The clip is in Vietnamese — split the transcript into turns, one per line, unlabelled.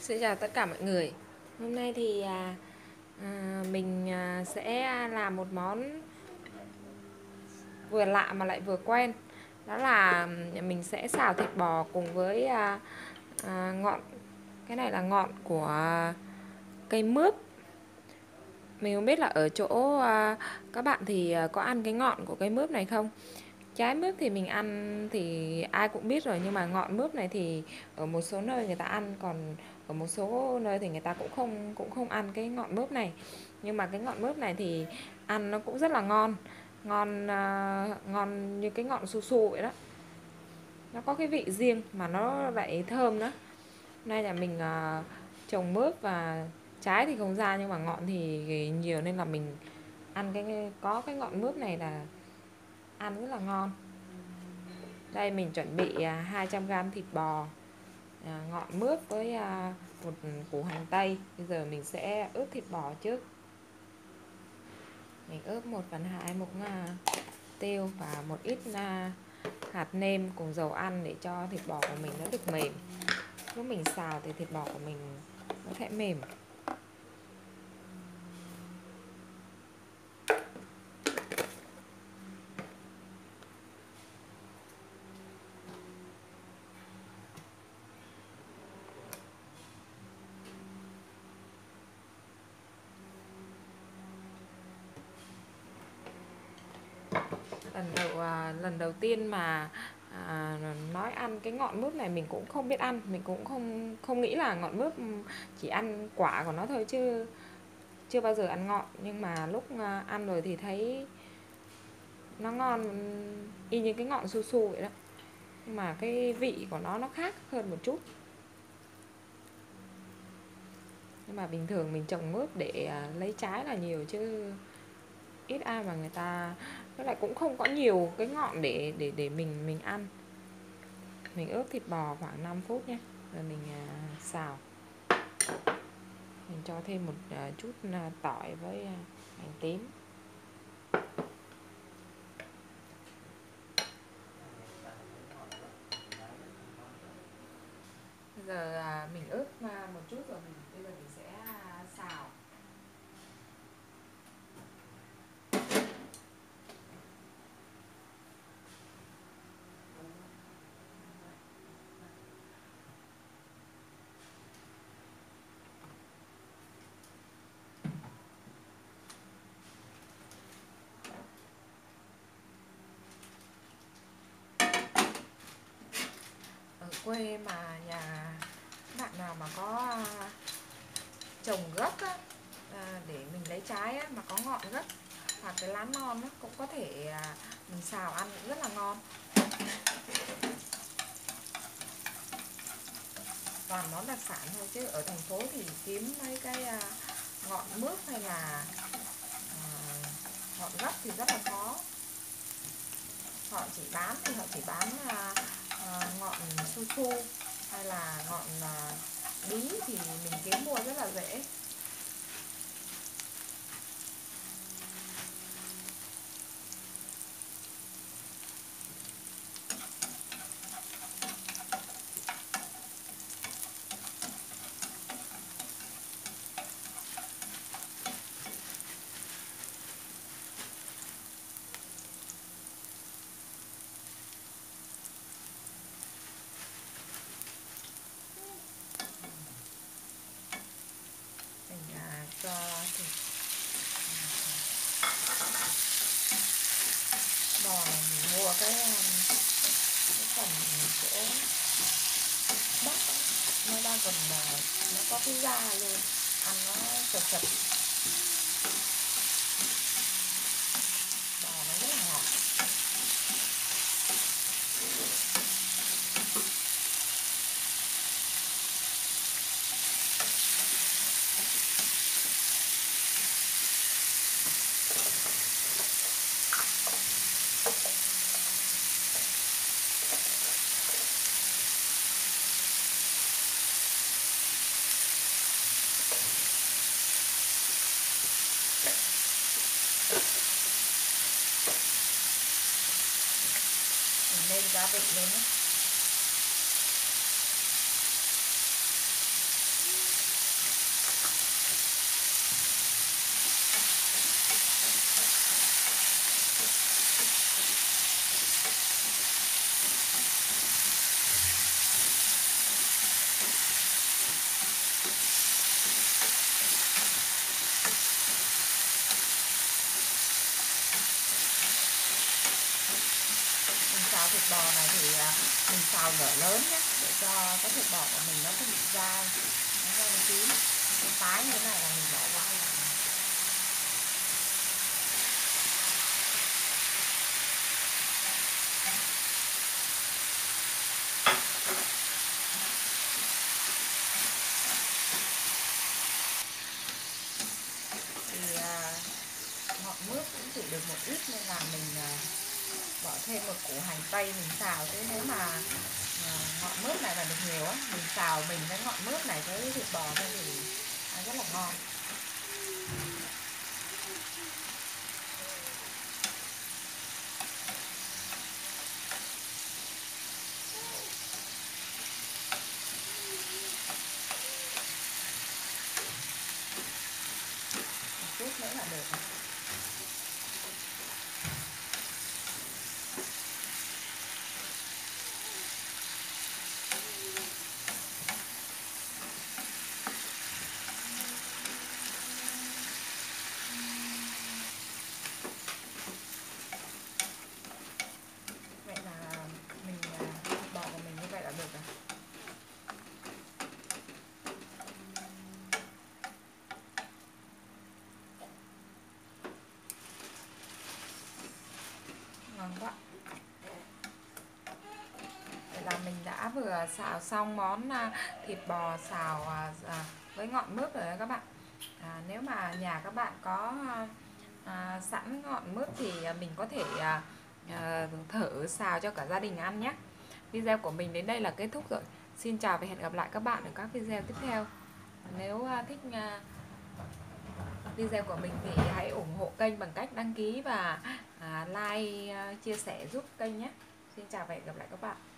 Xin chào tất cả mọi người. Hôm nay thì mình sẽ làm một món vừa lạ mà lại vừa quen. Đó là mình sẽ xào thịt bò cùng với ngọn. Cái này là ngọn của cây mướp. Mình không biết là ở chỗ các bạn thì có ăn cái ngọn của cây mướp này không? Trái mướp thì mình ăn thì ai cũng biết rồi, nhưng mà ngọn mướp này thì ở một số nơi người ta ăn, còn ở một số nơi thì người ta cũng không ăn cái ngọn mướp này. Nhưng mà cái ngọn mướp này thì ăn nó cũng rất là ngon. Ngon như cái ngọn su su vậy đó. Nó có cái vị riêng mà nó lại thơm nữa. Nay là mình trồng mướp và trái thì không ra, nhưng mà ngọn thì nhiều nên là mình ăn có cái ngọn mướp này là ăn rất là ngon. Đây mình chuẩn bị 200g thịt bò, ngọn mướp với một củ hành tây. Bây giờ mình sẽ ướp thịt bò trước. Mình ướp 1/2 muỗng tiêu và một ít hạt nêm cùng dầu ăn để cho thịt bò của mình nó được mềm. Lúc mình xào thì thịt bò của mình nó sẽ mềm. Lần đầu tiên mà nói ăn cái ngọn mướp này mình cũng không biết ăn, mình cũng không nghĩ là ngọn mướp chỉ ăn quả của nó thôi, chứ chưa bao giờ ăn ngọn. Nhưng mà lúc ăn rồi thì thấy nó ngon y như cái ngọn su su vậy đó, nhưng mà cái vị của nó khác hơn một chút. Nhưng mà bình thường mình trồng mướp để lấy trái là nhiều, chứ ít ai mà người ta, với lại cũng không có nhiều cái ngọn để mình ăn. Mình ướp thịt bò khoảng 5 phút nhé, rồi mình xào. Mình cho thêm một chút tỏi với hành tím. Bây giờ mình ướp một chút rồi, bây giờ mình sẽ xào. Ở quê mà nhà bạn nào mà có trồng gốc á, để mình lấy trái á, mà có ngọn gốc hoặc cái lá non á, cũng có thể mình xào ăn cũng rất là ngon. Toàn món đặc sản thôi, chứ ở thành phố thì kiếm mấy cái ngọn mướp hay là ngọn gốc thì rất là khó. Họ chỉ bán ngọn su su hay là ngọn bí thì mình kiếm mua rất là dễ. Mình cho thịt bò này, mình mua cái phần chỗ Bắc nó đang còn nó có cái da luôn, ăn nó sật sật, bò nó rất là ngọt. Mình nêm gia vị lên nhé. thịt bò này thì mình xào lửa lớn nhé, để cho cái thịt bò của mình nó không bị dai, nó ra một tí. Cái tái như thế này là mình bỏ qua. Thì ngọn mướp cũng chỉ được một ít nên là mình bỏ thêm một củ hành tây mình xào. Thế nếu mà ngọn mướp này là được nhiều á, mình xào mình với ngọn mướp này với thịt bò thôi thì rất là ngon. Một chút nữa là được. Vậy là mình thịt bò của mình như vậy là được rồi. Ngon quá. Vậy là mình đã vừa xào xong món thịt bò xào với ngọn mướp rồi đấy các bạn. Nếu mà nhà các bạn có sẵn ngọn mướp thì mình có thể thử xào cho cả gia đình ăn nhé. Video của mình đến đây là kết thúc rồi. Xin chào và hẹn gặp lại các bạn ở các video tiếp theo. Nếu thích video của mình thì hãy ủng hộ kênh bằng cách đăng ký và like, chia sẻ giúp kênh nhé. Xin chào và hẹn gặp lại các bạn.